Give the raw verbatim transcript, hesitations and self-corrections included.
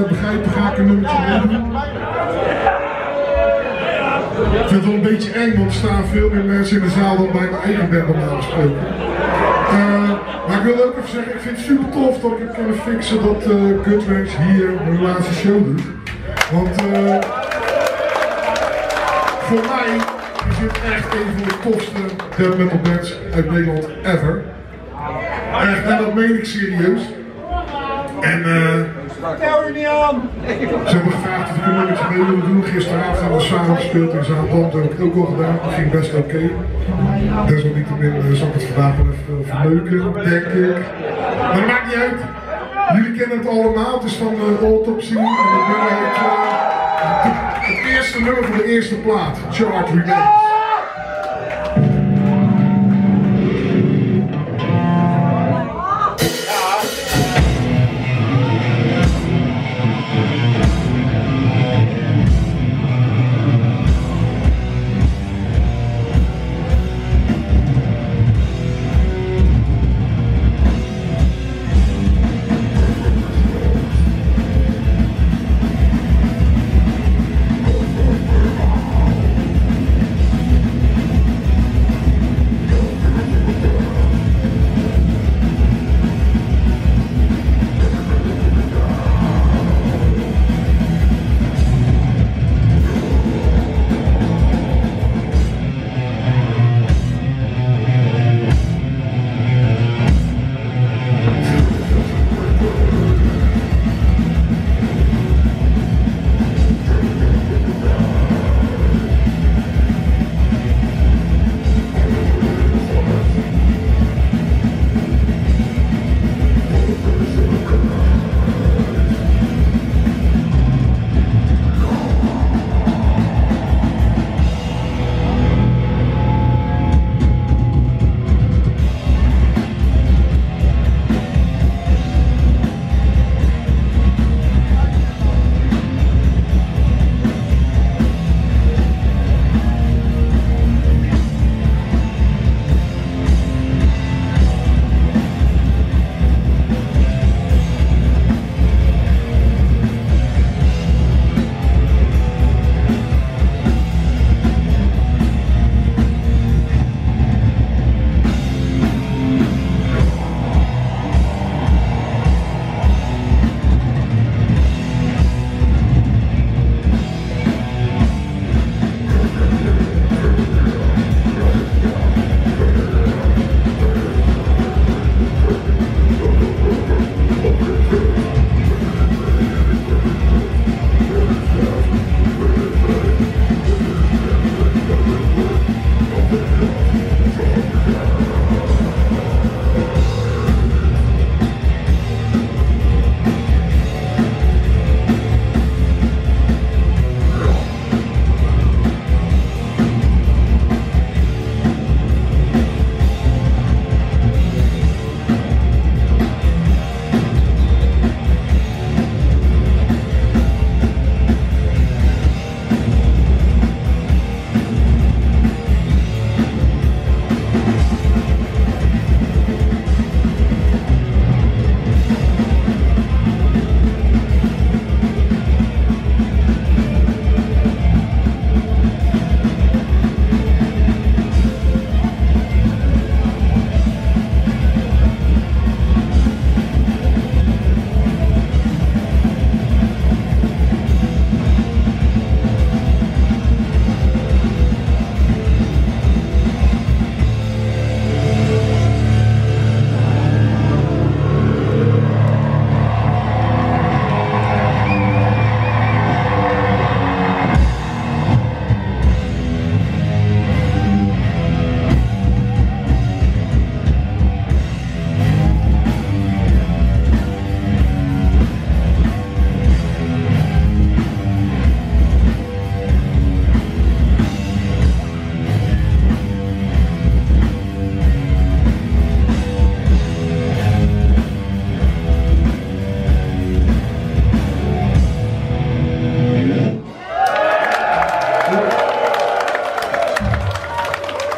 begrijpen, ga ik een nummertje meedoen. Ik vind het wel een beetje eng, want er staan veel meer mensen in de zaal dan bij mijn eigen band normaal gesproken. Uh, maar ik wil ook even zeggen, ik vind het super tof dat ik heb kunnen fixen dat uh, Gutwrench hier mijn laatste show doet. Want uh, voor mij is dit echt een van de tofste death metal bands uit Nederland ever. Echt, en dat meen ik serieus. En uh, ze hebben gevraagd of ik een nummertje mee wilde doen. Gisteravond hebben we samen gespeeld in Zaandam, dat heb ik het ook al gedaan. Dat ging best oké. Okay. Desalniettemin uh, zal ik het vandaag wel even verneuken, denk ik. Maar dat maakt niet uit. Jullie kennen het allemaal, het is van de Autopsy. En dat nummer heet, uh, het eerste nummer van de eerste plaat, Charred Remains.